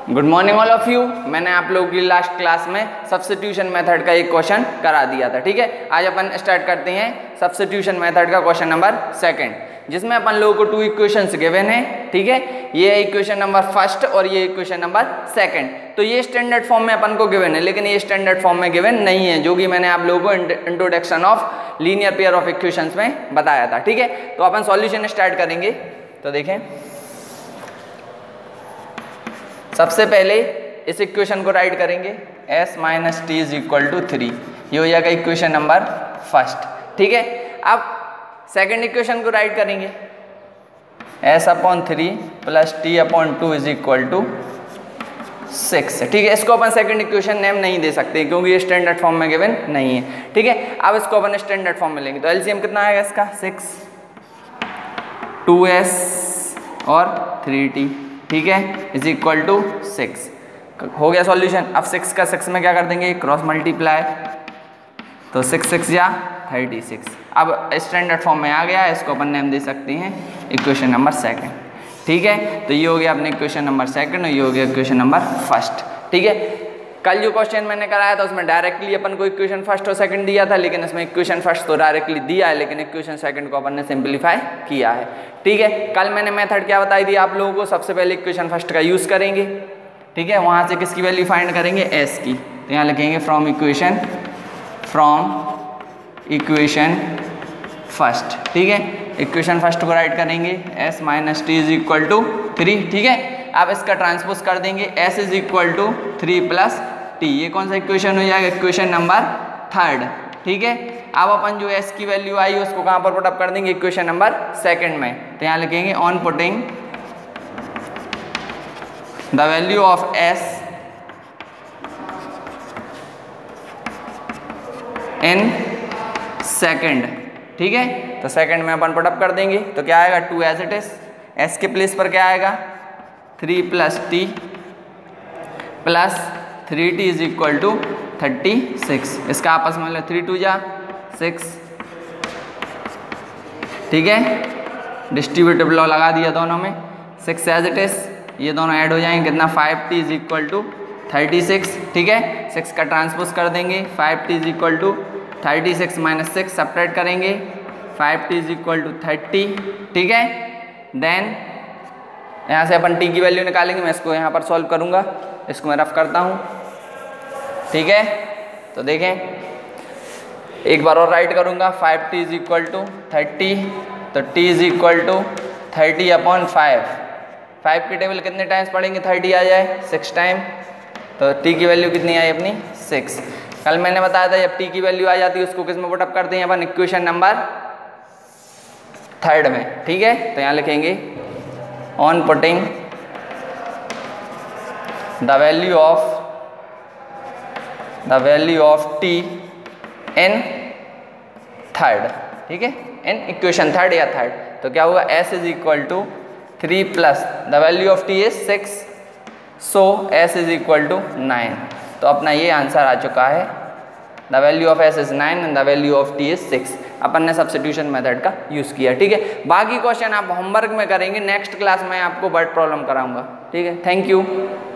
Good morning all of you. मैंने आप लोगों की लास्ट क्लास में सब्स्टिट्यूशन मेथड का एक क्वेश्चन करा दिया था। ठीक है, आज अपन स्टार्ट करते हैं सब्स्टिट्यूशन मेथड का क्वेश्चन नंबर सेकंड, जिसमें अपन लोगों को 2 इक्वेशंस गिवन है। ठीक है, ये इक्वेशन नंबर फर्स्ट और ये इक्वेशन नंबर सेकंड। तो ये स्टैंडर्ड फॉर्म में अपन को गिवन है, लेकिन ये स्टैंडर्ड फॉर्म में गिवन नहीं है, जो कि मैंने आप लोगों को introduction of linear pair of equations में बताया था। ठीक है, तो अपन सॉल्यूशन स्टार्ट करेंगे। तो देखें, सबसे पहले इस इक्वेशन को राइट करेंगे s minus t is equal to 3। ये हो जाएगा इक्वेशन नंबर फर्स्ट। ठीक है, अब सेकंड इक्वेशन को राइट करेंगे s upon 3 plus t upon 2 is equal to 6। ठीक है, इसको अपन सेकंड इक्वेशन नेम नहीं दे सकते क्योंकि ये स्टैंडर्ड फॉर्म में गिवन नहीं है। ठीक है, अब इसको अपन स्टैंडर्ड फॉर्म में लेंगे तो एलसीएम कितना आएगा इसका 6, 2s और 3t। ठीक है, इज इक्वल टू 6। हो गया सॉल्यूशन। अब 6 का 6 में क्या कर देंगे, क्रॉस मल्टीप्लाई, तो 6 6 या 36। अब स्टैंडर्ड फॉर्म में आ गया, इसको अपन नेम दे सकते हैं इक्वेशन नंबर सेकंड। ठीक है, तो ये हो गया अपने इक्वेशन नंबर सेकंड और ये हो गया इक्वेशन नंबर फर्स्ट। ठीक है, कल जो क्वेश्चन मैंने कराया था उसमें डायरेक्टली अपन को इक्वेशन फर्स्ट और सेकंड दिया था, लेकिन इसमें इक्वेशन फर्स्ट तो डायरेक्टली दिया है, लेकिन इक्वेशन सेकंड को अपन ने सिंप्लीफाई किया है। ठीक है, कल मैंने मेथड क्या बताई थी आप लोगों को, सबसे पहले इक्वेशन फर्स्ट का यूज़ करेंगे। ठीक है, वहाँ से किसकी वैल्यू फाइंड करेंगे, एस की। तो यहाँ लिखेंगे फ्रॉम इक्वेशन फर्स्ट। ठीक है, इक्वेशन फर्स्ट को राइट करेंगे s minus t is equal to 3। ठीक है, अब इसका ट्रांसपोज कर देंगे s is equal to 3 plus t. ये कौन सा इक्वेशन हो जाएगा, इक्वेशन नंबर थर्ड। ठीक है, अब अपन जो s की वैल्यू आई उसको कहाँ पर पुट अप कर देंगे, इक्वेशन नंबर सेकंड में। तो यहाँ लिखेंगे on putting the value of s in second. ठीक है, तो सेकंड में अपन पुट अप कर देंगे तो क्या आएगा, 2 एज इट इज। s के प्लेस पर क्या आएगा, 3 plus t plus 3t is equal to 36। इसका आपस में 3 2 जा 6। ठीक है, डिस्ट्रीब्यूटिव लॉ लगा दिया दोनों में, 6 एज इट इज, ये दोनों ऐड हो जाएंगे, कितना 5t इज इक्वल टू 36। ठीक है, 6 का ट्रांसपोज कर देंगे, 5t is equal to 36 minus 6 separate करेंगे, 5t इज इक्वल टू 30। ठीक है, देन यहाँ से अपन t की वैल्यू निकालेंगे। मैं इसको यहाँ पर सॉल्व करूँगा, इसको मैं रफ करता हूँ। ठीक है, तो देखें, एक बार और राइट करूँगा, 5t इज इक्वल टू 30, तो t is equal to 30 upon 5 की टेबल कितने टाइम्स पढ़ेंगे, 30 आ जाए 6 टाइम, तो t की वैल्यू कितनी आई अपनी 6। कल मैंने बताया था जब t की वैल्यू आ जाती है उसको किस में पुट अप करते हैं अपन, इक्वेशन नंबर थर्ड में। ठीक है, तो यहाँ लिखेंगे on putting the value of t in third. ठीक है, इन इक्वेशन थर्ड या थर्ड, तो क्या होगा, s is equal to 3 plus the value of t is 6, so s is equal to 9। तो अपना ये आंसर आ चुका है, the value of s is 9 and the value of t is 6। अपन ने सब्स्टिट्यूशन मेथड का यूज़ किया। ठीक है, बाकी क्वेश्चन आप होमवर्क में करेंगे, नेक्स्ट क्लास में आपको वर्ड प्रॉब्लम कराऊंगा। ठीक है, थैंक यू।